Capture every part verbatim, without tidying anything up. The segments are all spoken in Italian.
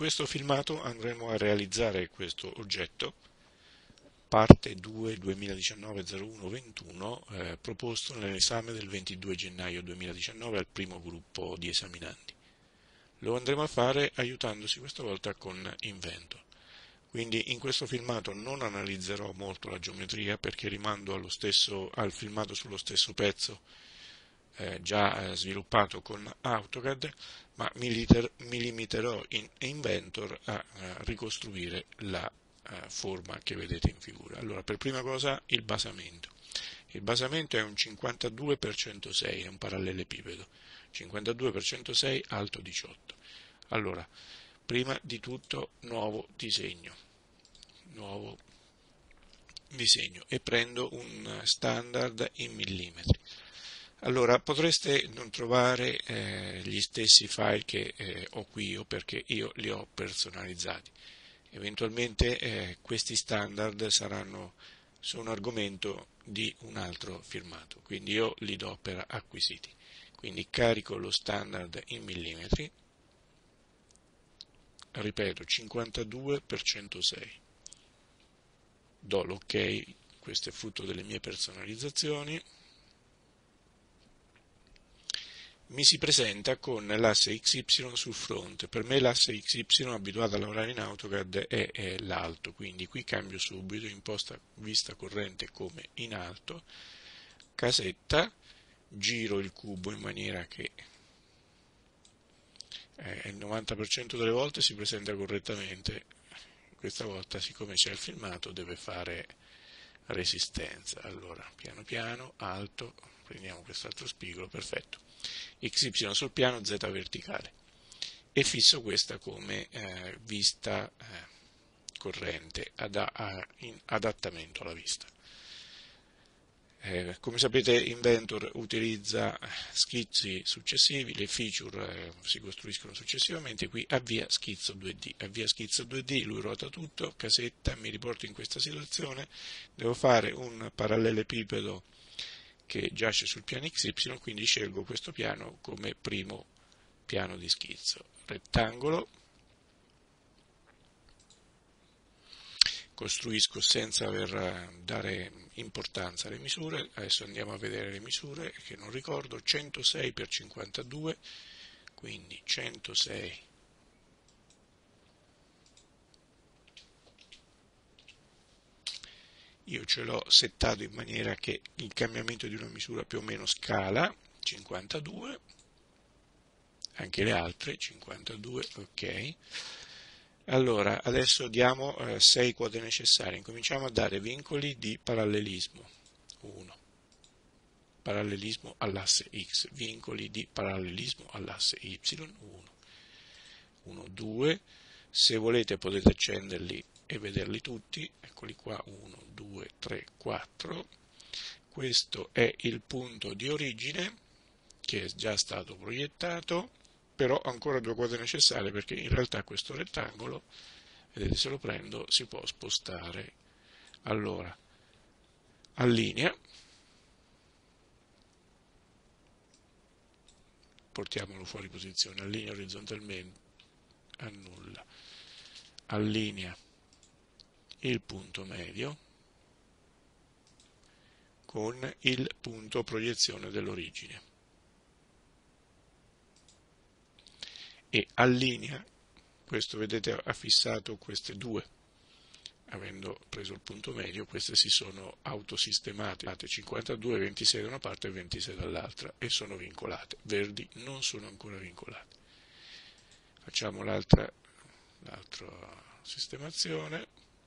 questo filmato andremo a realizzare questo oggetto, parte due duemiladiciannove zero uno ventuno, eh, proposto nell'esame del ventidue gennaio duemiladiciannove al primo gruppo di esaminandi. Lo andremo a fare aiutandosi questa volta con Inventor. Quindi in questo filmato non analizzerò molto la geometria perché rimando allo stesso, al filmato sullo stesso pezzo eh, già eh, sviluppato con AutoCAD, ma mi, liter, mi limiterò in Inventor a, a ricostruire la eh, forma che vedete in figura. Allora, per prima cosa il basamento. Il basamento è un cinquantadue per centosei, è un parallelepipedo, cinquantadue per centosei alto diciotto. Allora, prima di tutto nuovo disegno, nuovo disegno e prendo un standard in millimetri. Allora, potreste non trovare eh, gli stessi file che eh, ho qui io perché io li ho personalizzati. Eventualmente eh, questi standard saranno sono argomento di un altro filmato, quindi io li do per acquisiti. Quindi carico lo standard in millimetri, ripeto cinquantadue per centosei, do l'ok, questo è frutto delle mie personalizzazioni, mi si presenta con l'asse X Y sul fronte. Per me l'asse X Y, abituato a lavorare in AutoCAD, è, è l'alto, quindi qui cambio subito, imposta vista corrente come in alto, casetta, giro il cubo in maniera che eh, il novanta per cento delle volte si presenta correttamente, questa volta siccome c'è il filmato deve fare resistenza. Allora, piano piano, alto, prendiamo quest'altro spigolo, perfetto. X Y sul piano, Z verticale e fisso questa come eh, vista eh, corrente, ad, a, in adattamento alla vista. Eh, come sapete Inventor utilizza schizzi successivi, le feature eh, si costruiscono successivamente, qui avvia schizzo due D, avvia schizzo due D, lui ruota tutto, casetta, mi riporto in questa situazione, devo fare un parallelepipedo che giace sul piano X Y, quindi scelgo questo piano come primo piano di schizzo. Rettangolo, costruisco senza aver dare importanza alle misure, adesso andiamo a vedere le misure che non ricordo, centosei per cinquantadue, quindi centosei io ce l'ho settato in maniera che il cambiamento di una misura più o meno scala, cinquantadue, anche le altre, cinquantadue, ok. Allora, adesso diamo eh, sei quote necessarie, incominciamo a dare vincoli di parallelismo, uno, parallelismo all'asse X, vincoli di parallelismo all'asse Y, uno, uno, due, se volete potete accenderli e vederli tutti, eccoli qua, uno, due, tre, quattro, questo è il punto di origine che è già stato proiettato, però ancora due quote necessarie perché in realtà questo rettangolo, vedete se lo prendo, si può spostare. Allora, allinea, portiamolo fuori posizione, allinea orizzontalmente, annulla, allinea il punto medio con il punto proiezione dell'origine e allinea, questo vedete ha fissato queste due, avendo preso il punto medio, queste si sono autosistemate, cinquantadue, ventisei da una parte e ventisei dall'altra e sono vincolate, verdi non sono ancora vincolate. Facciamo l'altra, l'altra sistemazione,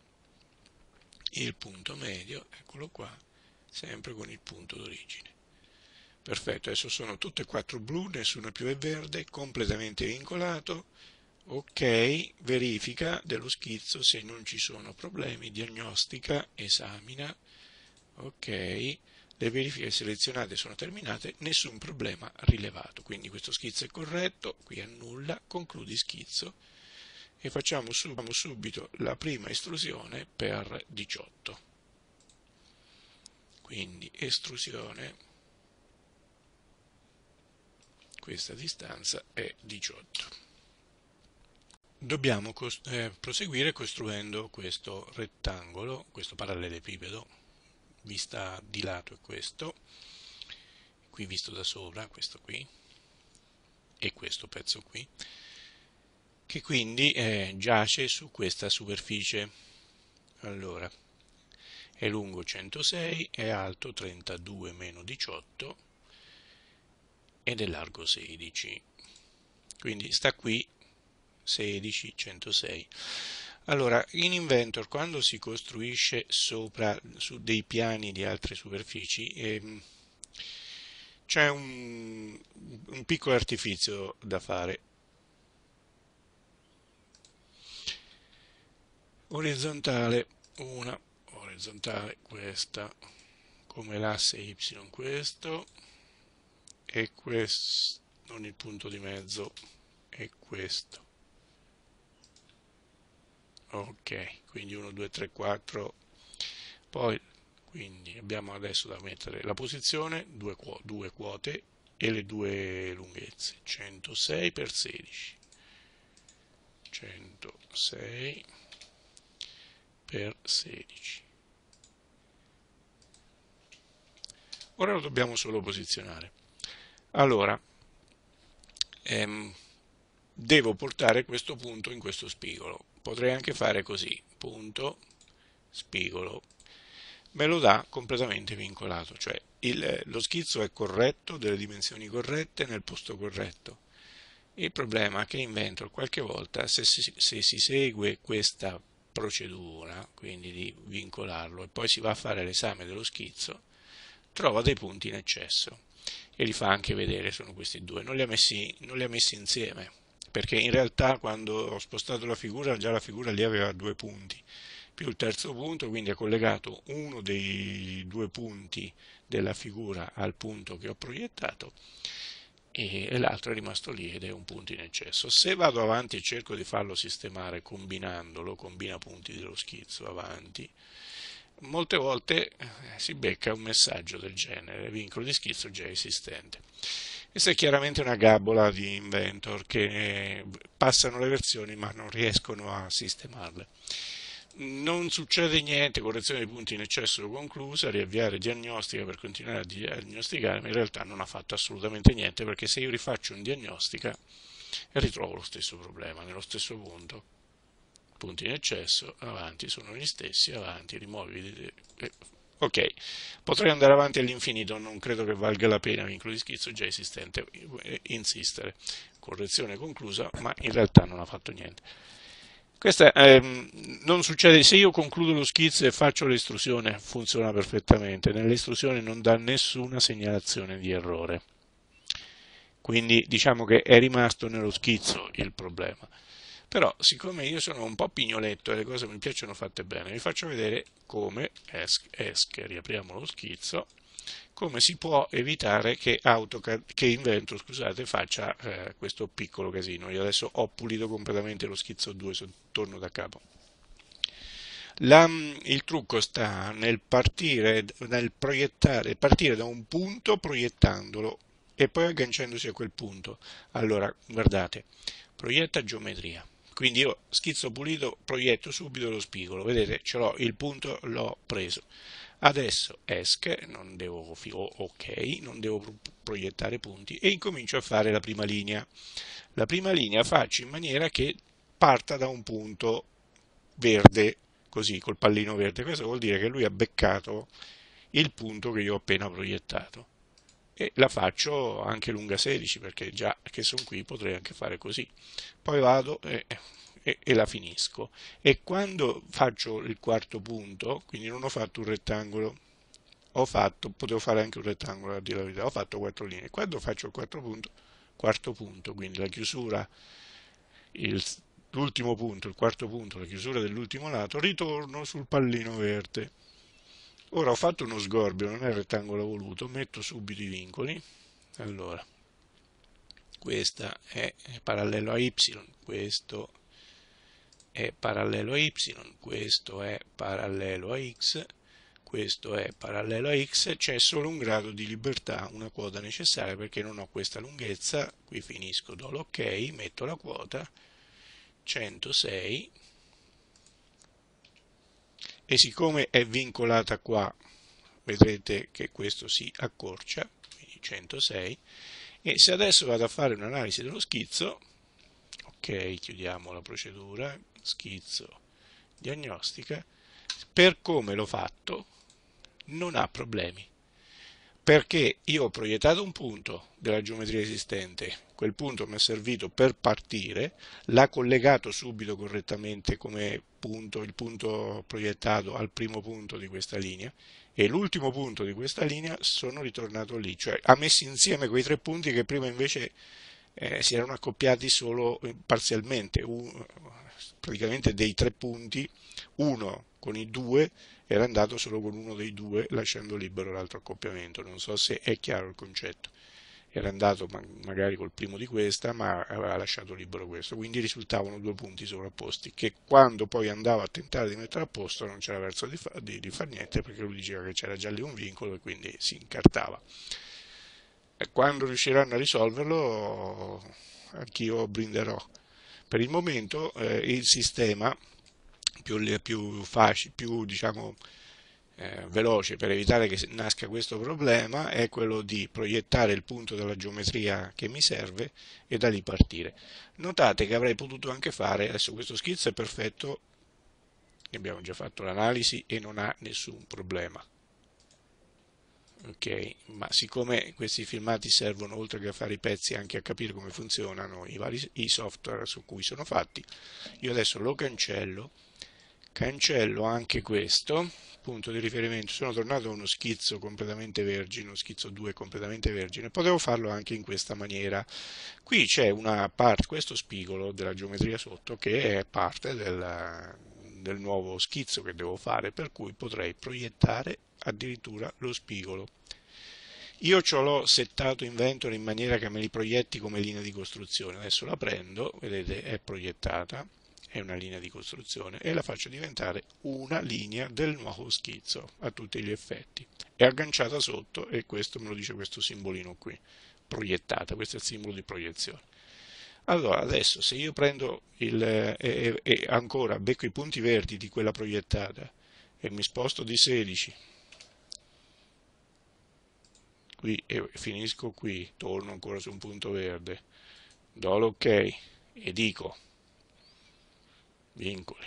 il punto medio, eccolo qua, sempre con il punto d'origine. Perfetto, adesso sono tutte e quattro blu, nessuno più è verde, completamente vincolato. Ok, verifica dello schizzo se non ci sono problemi, diagnostica, esamina, ok, le verifiche selezionate sono terminate, nessun problema rilevato, quindi questo schizzo è corretto, qui annulla, concludi schizzo e facciamo subito la prima estrusione per diciotto, quindi estrusione, questa distanza è diciotto. dobbiamo eh, proseguire costruendo questo rettangolo, questo parallelepipedo, vista di lato è questo, qui visto da sopra, questo qui, e questo pezzo qui, che quindi eh, giace su questa superficie. Allora, è lungo centosei, è alto trentadue meno diciotto ed è largo sedici. Quindi sta qui sedici, centosei. Allora, in Inventor, quando si costruisce sopra su dei piani di altre superfici, ehm, c'è un, un piccolo artifizio da fare. Orizzontale, una, orizzontale, questa, come l'asse y questo, e questo, non il punto di mezzo, è questo. Ok, quindi uno, due, tre, quattro, poi quindi abbiamo adesso da mettere la posizione, due, due quote e le due lunghezze, centosei per sedici, centosei per sedici. Ora lo dobbiamo solo posizionare. Allora, ehm, devo portare questo punto in questo spigolo. Potrei anche fare così, punto, spigolo. Me lo dà completamente vincolato, cioè il, lo schizzo è corretto, delle dimensioni corrette, nel posto corretto. Il problema è che Inventor qualche volta, se si, se si segue questa procedura, quindi di vincolarlo, e poi si va a fare l'esame dello schizzo, trova dei punti in eccesso e li fa anche vedere, sono questi due, non li ha messi, non li ha messi insieme, perché in realtà quando ho spostato la figura, già la figura lì aveva due punti, più il terzo punto, quindi ha collegato uno dei due punti della figura al punto che ho proiettato e l'altro è rimasto lì ed è un punto in eccesso. Se vado avanti e cerco di farlo sistemare combinandolo, combina punti dello schizzo avanti, molte volte si becca un messaggio del genere, vincolo di schizzo già esistente. Questa è chiaramente una gabola di Inventor che passano le versioni ma non riescono a sistemarle. Non succede niente, correzione dei punti in eccesso conclusa, riavviare diagnostica per continuare a diagnosticare, ma in realtà non ha fatto assolutamente niente perché se io rifaccio un diagnostica ritrovo lo stesso problema, nello stesso punto. Punti in eccesso, avanti sono gli stessi, avanti, rimuovi. Eh, ok, potrei andare avanti all'infinito, non credo che valga la pena, vincolo di schizzo già esistente, insistere. Correzione conclusa, ma in realtà non ha fatto niente. Questa ehm, non succede, se io concludo lo schizzo e faccio l'estrusione funziona perfettamente, nell'estrusione non dà nessuna segnalazione di errore, quindi diciamo che è rimasto nello schizzo il problema. Però siccome io sono un po' pignoletto e le cose mi piacciono fatte bene, vi faccio vedere come, esc, esc riapriamo lo schizzo, come si può evitare che, AutoCAD, che Inventor scusate, faccia eh, questo piccolo casino. Io adesso ho pulito completamente lo schizzo due, torno da capo. La, il trucco sta nel partire, nel proiettare, partire da un punto proiettandolo e poi agganciandosi a quel punto. Allora, guardate, proietta geometria. Quindi io schizzo pulito, proietto subito lo spigolo, vedete, ce l'ho, il punto l'ho preso. Adesso esc, non devo, ok, non devo proiettare punti e incomincio a fare la prima linea. La prima linea faccio in maniera che parta da un punto verde, così, col pallino verde. Questo vuol dire che lui ha beccato il punto che io ho appena proiettato. E la faccio anche lunga sedici perché già che sono qui potrei anche fare così. Poi vado e, e, e la finisco. E quando faccio il quarto punto, quindi non ho fatto un rettangolo, ho fatto, potevo fare anche un rettangolo a dire la verità, ho fatto quattro linee. Quando faccio il quarto punto, quarto punto, quindi la chiusura, l'ultimo punto, il quarto punto, la chiusura dell'ultimo lato, ritorno sul pallino verde. Ora ho fatto uno sgorbio, non è il rettangolo voluto, metto subito i vincoli. Allora, questa è parallelo a y, questo è parallelo a y, questo è parallelo a x, questo è parallelo a x, c'è solo un grado di libertà, una quota necessaria perché non ho questa lunghezza, qui finisco, do l'ok, metto la quota centosei, e siccome è vincolata qua, vedrete che questo si accorcia, quindi centosei, e se adesso vado a fare un'analisi dello schizzo, ok, chiudiamo la procedura, schizzo, diagnostica, per come l'ho fatto non ha problemi, perché io ho proiettato un punto della geometria esistente, quel punto mi è servito per partire, l'ha collegato subito correttamente come punto, il punto proiettato al primo punto di questa linea, e l'ultimo punto di questa linea sono ritornato lì, cioè ha messo insieme quei tre punti che prima invece eh, si erano accoppiati solo parzialmente, un, praticamente dei tre punti, uno con i due era andato solo con uno dei due, lasciando libero l'altro accoppiamento. Non so se è chiaro il concetto. Era andato magari col primo di questa, ma aveva lasciato libero questo, quindi risultavano due punti sovrapposti, che quando poi andavo a tentare di mettere a posto non c'era verso di, fa, di, di far niente, perché lui diceva che c'era già lì un vincolo e quindi si incartava. E quando riusciranno a risolverlo, anch'io brinderò. Per il momento eh, il sistema più, più facile, più diciamo eh, veloce per evitare che nasca questo problema è quello di proiettare il punto della geometria che mi serve e da lì partire. Notate che avrei potuto anche fare, adesso questo schizzo è perfetto, abbiamo già fatto l'analisi e non ha nessun problema. Ok, ma siccome questi filmati servono oltre che a fare i pezzi anche a capire come funzionano i vari i software su cui sono fatti, io adesso lo cancello, cancello anche questo punto di riferimento, sono tornato a uno schizzo completamente vergine, uno schizzo due completamente vergine, potevo farlo anche in questa maniera. Qui c'è una parte, questo spigolo della geometria sotto che è parte del, del nuovo schizzo che devo fare, per cui potrei proiettare addirittura lo spigolo. Io ce l'ho settato in Ventor in maniera che me li proietti come linea di costruzione. Adesso la prendo, vedete, è proiettata, è una linea di costruzione, e la faccio diventare una linea del nuovo schizzo a tutti gli effetti. È agganciata sotto e questo me lo dice questo simbolino qui, proiettata, questo è il simbolo di proiezione. Allora, adesso se io prendo il, eh, e, e ancora becco i punti verdi di quella proiettata e mi sposto di sedici, qui e finisco qui, torno ancora su un punto verde, do l'ok e dico vincoli,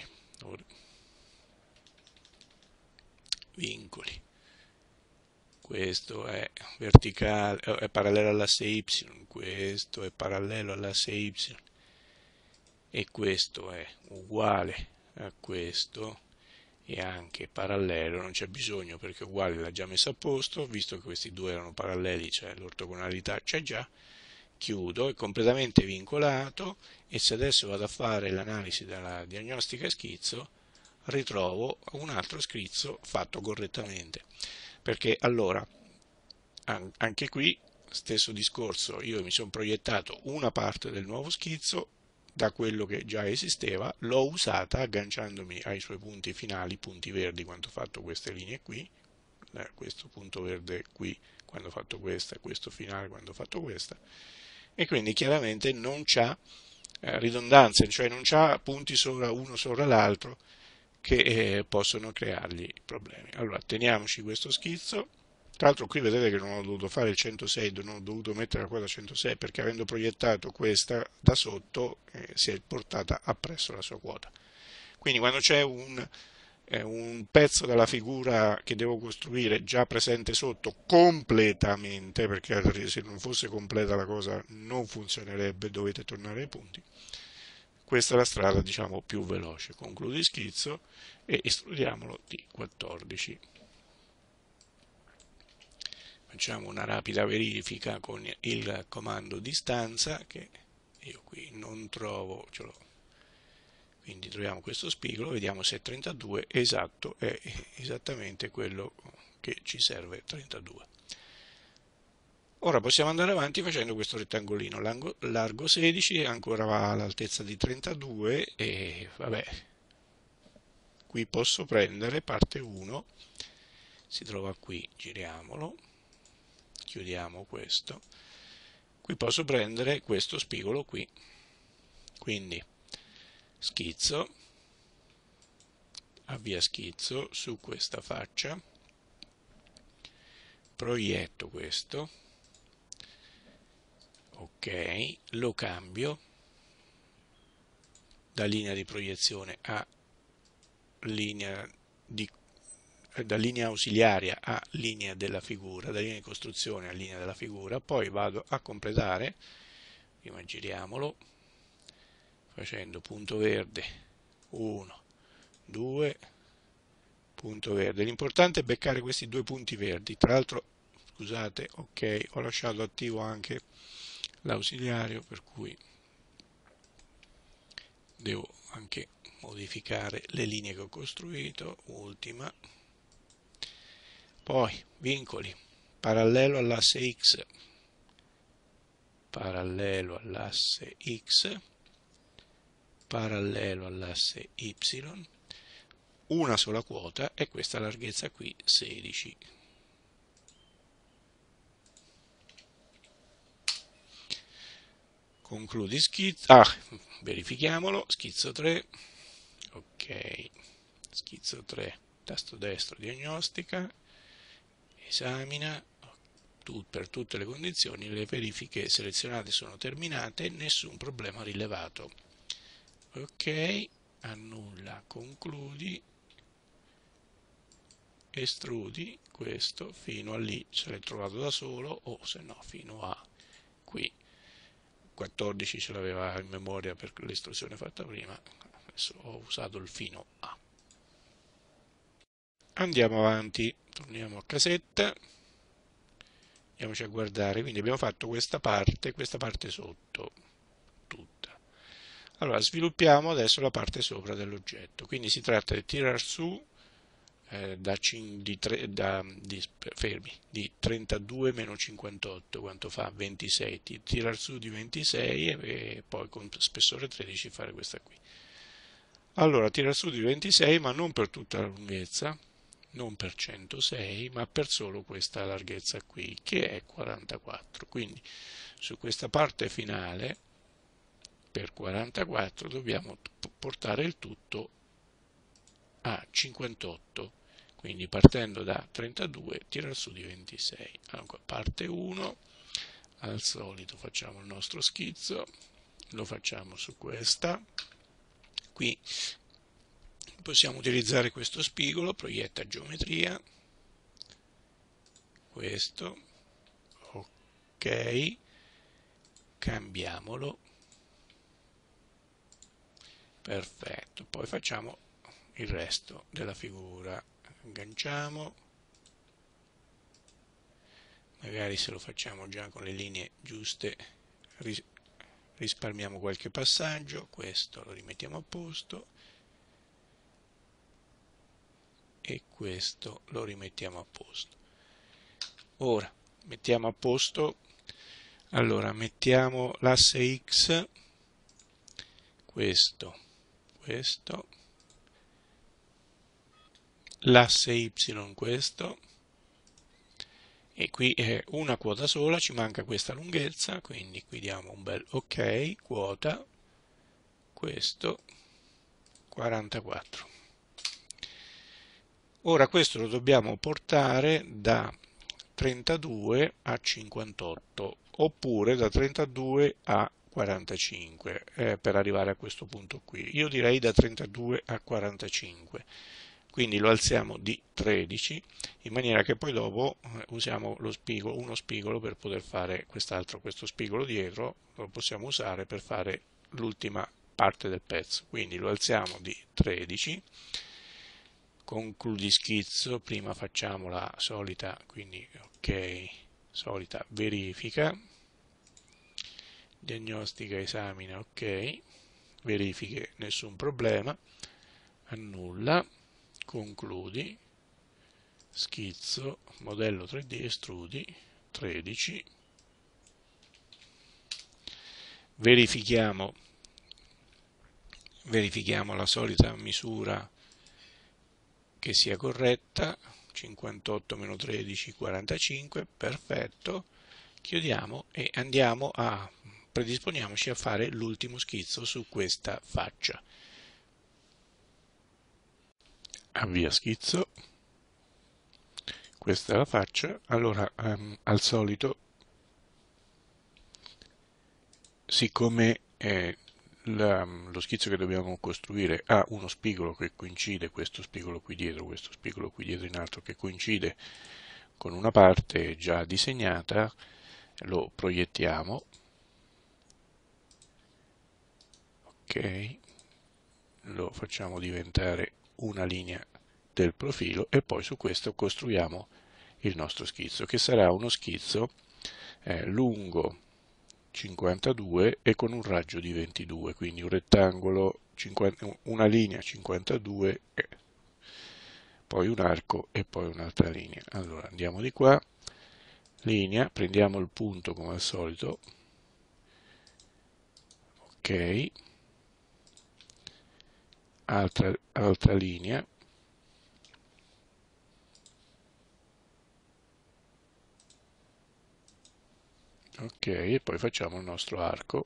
vincoli, questo è verticale, è parallelo all'asse Y, questo è parallelo all'asse Y e questo è uguale a questo e anche parallelo, non c'è bisogno perché uguale l'ha già messo a posto, visto che questi due erano paralleli, cioè l'ortogonalità c'è già, chiudo, è completamente vincolato, e se adesso vado a fare l'analisi della diagnostica schizzo, ritrovo un altro schizzo fatto correttamente, perché allora, anche qui, stesso discorso, io mi sono proiettato una parte del nuovo schizzo da quello che già esisteva, l'ho usata agganciandomi ai suoi punti finali, punti verdi quando ho fatto queste linee qui, questo punto verde qui quando ho fatto questa e questo finale quando ho fatto questa, e quindi chiaramente non c'ha eh, ridondanze, cioè non c'ha punti sopra uno sopra l'altro che eh, possono creargli problemi. Allora teniamoci questo schizzo. Tra l'altro qui vedete che non ho dovuto fare il centosei, non ho dovuto mettere la quota centosei perché avendo proiettato questa da sotto eh, si è portata appresso la sua quota. Quindi quando c'è un, eh, un pezzo della figura che devo costruire già presente sotto completamente, perché se non fosse completa la cosa non funzionerebbe, dovete tornare ai punti. Questa è la strada diciamo più veloce. Concludi schizzo e estrudiamolo di quattordici. Facciamo una rapida verifica con il comando distanza che io qui non trovo, ce l'ho. Quindi troviamo questo spigolo, vediamo se è trentadue, esatto, è esattamente quello che ci serve, trentadue. Ora possiamo andare avanti facendo questo rettangolino largo sedici, ancora va all'altezza di trentadue e vabbè, qui posso prendere parte uno, si trova qui, giriamolo, chiudiamo questo, qui posso prendere questo spigolo qui, quindi schizzo, avvia schizzo su questa faccia, proietto questo, ok, lo cambio da linea di proiezione a linea di da linea ausiliaria a linea della figura, da linea di costruzione a linea della figura, poi vado a completare, prima giriamolo, facendo punto verde, uno, due, punto verde. L'importante è beccare questi due punti verdi, tra l'altro, scusate, ok, ho lasciato attivo anche l'ausiliario, per cui devo anche modificare le linee che ho costruito, ultima. Poi vincoli, parallelo all'asse X, parallelo all'asse X, parallelo all'asse Y, una sola quota e questa larghezza qui sedici. Concludi schizzo, ah, verifichiamolo, schizzo tre, ok, schizzo tre, tasto destro, diagnostica, esamina, per tutte le condizioni, le verifiche selezionate sono terminate, nessun problema rilevato. Ok, annulla, concludi, estrudi questo fino a lì, se l'è trovato da solo o se no fino a qui. quattordici ce l'aveva in memoria per l'estrusione fatta prima, adesso ho usato il fino A. Andiamo avanti, torniamo a casetta, andiamoci a guardare, quindi abbiamo fatto questa parte, questa parte sotto, tutta. Allora sviluppiamo adesso la parte sopra dell'oggetto, quindi si tratta di tirar su eh, da, di, tre, da di, fermi, di trentadue meno cinquantotto, quanto fa? ventisei, tirar su di ventisei e, e poi con spessore tredici fare questa qui. Allora tirar su di ventisei, ma non per tutta la lunghezza, non per centosei, ma per solo questa larghezza qui, che è quarantaquattro. Quindi su questa parte finale, per quarantaquattro, dobbiamo portare il tutto a cinquantotto. Quindi partendo da trentadue, tirar su di ventisei. Allora, parte uno, al solito facciamo il nostro schizzo, lo facciamo su questa. Qui possiamo utilizzare questo spigolo, proietta geometria, questo, ok, cambiamolo, perfetto, poi facciamo il resto della figura, agganciamo, magari se lo facciamo già con le linee giuste risparmiamo qualche passaggio, questo lo rimettiamo a posto, e questo lo rimettiamo a posto. Ora mettiamo a posto, allora mettiamo l'asse X, questo, questo, l'asse Y questo, e qui è una quota sola, ci manca questa lunghezza, quindi qui diamo un bel ok, quota, questo, quarantaquattro. Ora questo lo dobbiamo portare da trentadue a cinquantotto oppure da trentadue a quarantacinque eh, per arrivare a questo punto qui. Io direi da trentadue a quarantacinque, quindi lo alziamo di tredici in maniera che poi dopo eh, usiamo lo spigolo, uno spigolo per poter fare quest'altro, questo spigolo dietro lo possiamo usare per fare l'ultima parte del pezzo, quindi lo alziamo di tredici. Concludi schizzo, prima facciamo la solita, quindi ok, solita verifica, diagnostica, esamina, ok, verifiche, nessun problema, annulla, concludi, schizzo, modello tre D, estrudi, tredici, verifichiamo, verifichiamo la solita misura che sia corretta, cinquantotto meno tredici, quarantacinque, perfetto, chiudiamo e andiamo a, predisponiamoci a fare l'ultimo schizzo su questa faccia. avvia schizzo, questa è la faccia. Allora, um, al solito, siccome eh, la, lo schizzo che dobbiamo costruire ha uno spigolo che coincide, questo spigolo qui dietro, questo spigolo qui dietro in alto, che coincide con una parte già disegnata, lo proiettiamo, ok, lo facciamo diventare una linea del profilo e poi su questo costruiamo il nostro schizzo, che sarà uno schizzo eh, lungo cinquantadue e con un raggio di ventidue, quindi un rettangolo, cinquanta, una linea cinquantadue, e poi un arco e poi un'altra linea. Allora andiamo di qua, linea, prendiamo il punto come al solito, ok, altra, altra linea, ok, e poi facciamo il nostro arco.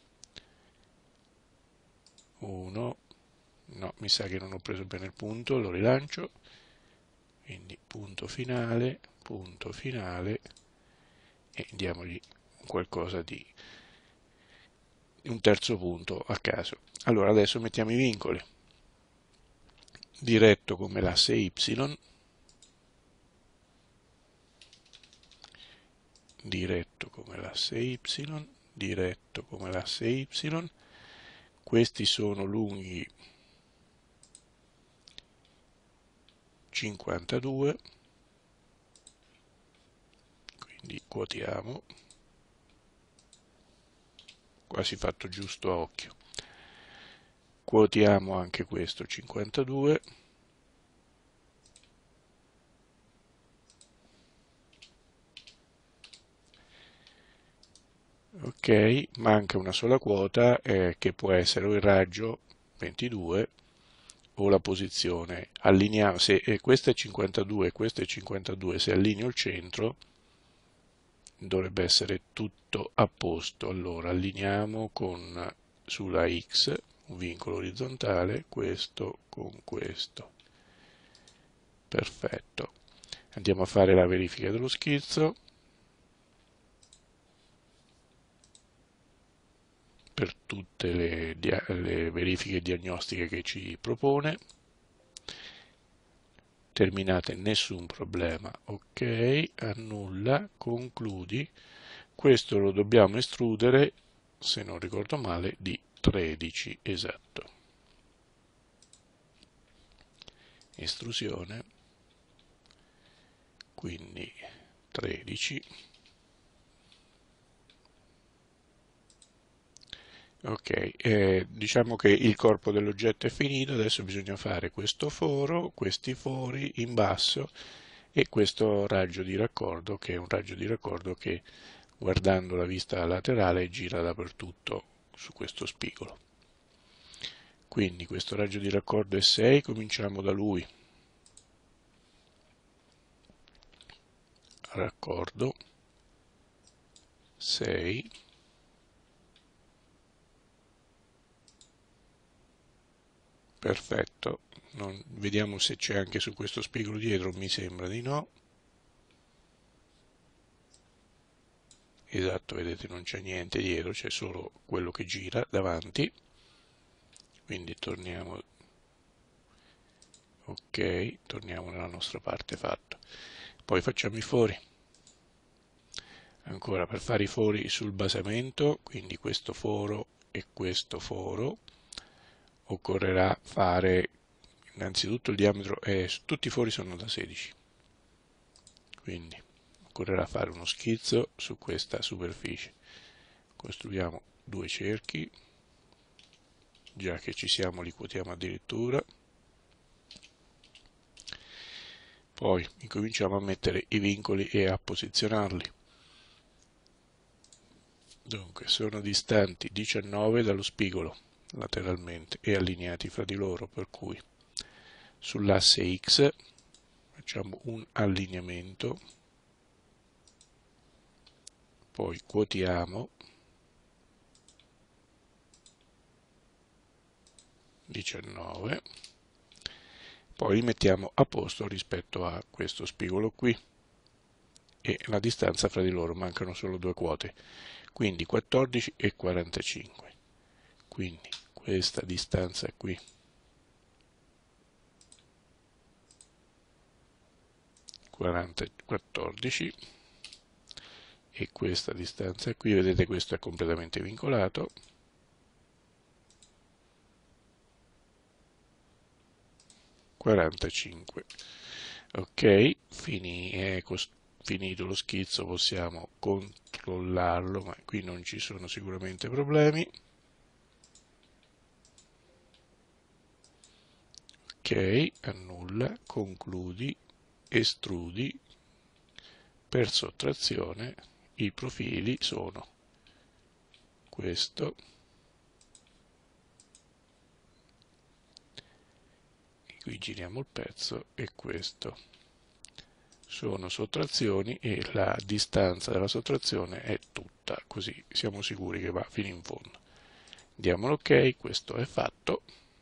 uno, no, mi sa che non ho preso bene il punto, lo rilancio, quindi punto finale, punto finale, e diamogli qualcosa di un terzo punto a caso. Allora adesso mettiamo i vincoli, diretto come l'asse Y, diretto come l'asse Y, diretto come l'asse Y, questi sono lunghi cinquantadue, quindi quotiamo, quasi fatto giusto a occhio, quotiamo anche questo cinquantadue, ok, manca una sola quota eh, che può essere o il raggio ventidue o la posizione. Allineiamo, se eh, questo è cinquantadue e questo è cinquantadue, se allineo il centro dovrebbe essere tutto a posto. Allora allineiamo con sulla X un vincolo orizzontale, questo con questo. Perfetto. Andiamo a fare la verifica dello schizzo. Per tutte le, le verifiche diagnostiche che ci propone. Terminate, nessun problema, ok, annulla, concludi. Questo lo dobbiamo estrudere, se non ricordo male, di tredici, esatto. Estrusione, quindi tredici. Ok, eh, diciamo che il corpo dell'oggetto è finito, adesso bisogna fare questo foro, questi fori in basso e questo raggio di raccordo, che è un raggio di raccordo che guardando la vista laterale gira dappertutto su questo spigolo. Quindi questo raggio di raccordo è sei, cominciamo da lui. Raccordo sei. Perfetto, non, vediamo se c'è anche su questo spigolo dietro, mi sembra di no. Esatto, vedete non c'è niente dietro, c'è solo quello che gira davanti. Quindi torniamo, ok, torniamo nella nostra parte fatta. Poi facciamo i fori. Ancora per fare i fori sul basamento, quindi questo foro e questo foro, occorrerà fare innanzitutto il diametro, eh, tutti i fori sono da sedici, quindi occorrerà fare uno schizzo su questa superficie. Costruiamo due cerchi, già che ci siamo li quotiamo addirittura, poi incominciamo a mettere i vincoli e a posizionarli. Dunque sono distanti diciannove dallo spigolo lateralmente e allineati fra di loro, per cui sull'asse X facciamo un allineamento, poi quotiamo diciannove, poi li mettiamo a posto rispetto a questo spigolo qui e la distanza fra di loro, mancano solo due quote, quindi quattordici e quarantacinque, quindi questa distanza qui quaranta, quattordici e questa distanza qui, vedete questo è completamente vincolato, quarantacinque. Ok, fini, è finito lo schizzo, possiamo controllarlo, ma qui non ci sono sicuramente problemi. Ok, annulla, concludi, estrudi, per sottrazione i profili sono questo, qui giriamo il pezzo, e questo. Sono sottrazioni e la distanza della sottrazione è tutta, così siamo sicuri che va fino in fondo. Diamo l'ok, questo è fatto.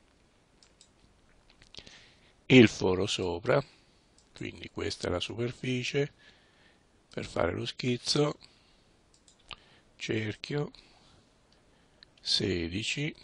Il foro sopra, quindi questa è la superficie, per fare lo schizzo, cerchio, sedici,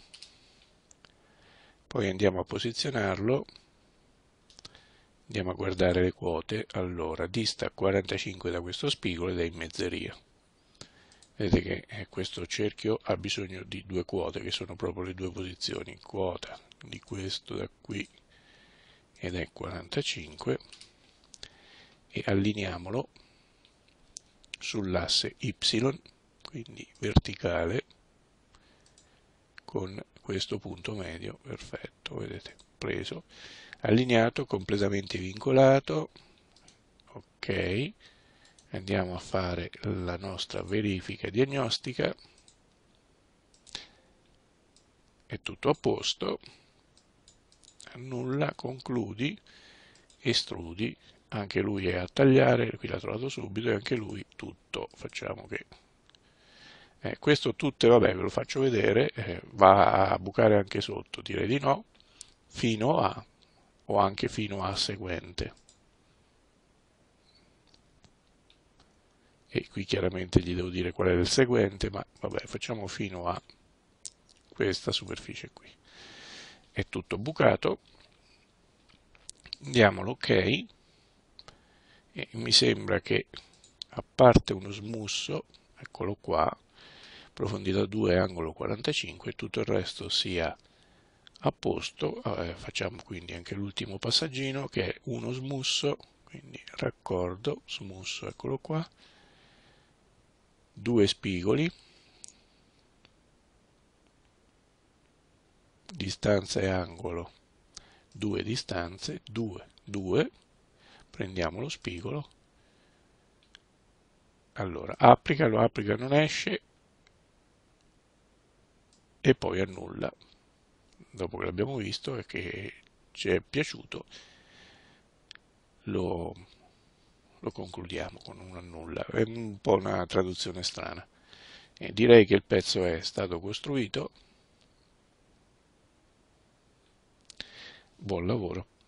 poi andiamo a posizionarlo, andiamo a guardare le quote, allora dista quarantacinque da questo spigolo ed è in mezzeria. Vedete che questo cerchio ha bisogno di due quote, che sono proprio le due posizioni, quota di questo da qui ed è quarantacinque, e allineiamolo sull'asse Y, quindi verticale, con questo punto medio, perfetto, vedete, preso, allineato, completamente vincolato, ok, andiamo a fare la nostra verifica diagnostica, è tutto a posto, annulla, concludi, estrudi, anche lui è a tagliare, qui l'ha trovato subito, e anche lui tutto, facciamo che... Eh, questo tutte, vabbè, ve lo faccio vedere, eh, va a bucare anche sotto, direi di no, fino a, o anche fino a seguente. E qui chiaramente gli devo dire qual è il seguente, ma vabbè, facciamo fino a questa superficie qui. È tutto bucato, diamo l'ok, e mi sembra che, a parte uno smusso, eccolo qua, profondità due, angolo quarantacinque, tutto il resto sia a posto. Eh, facciamo quindi anche l'ultimo passaggino, che è uno smusso, quindi raccordo, smusso, eccolo qua, due spigoli, distanza e angolo, due distanze, due, due, prendiamo lo spigolo, allora applica, lo applica, non esce, e poi annulla. Dopo che l'abbiamo visto e che ci è piaciuto, lo, lo concludiamo con un annulla. È un po' una traduzione strana. E direi che il pezzo è stato costruito. Buon lavoro.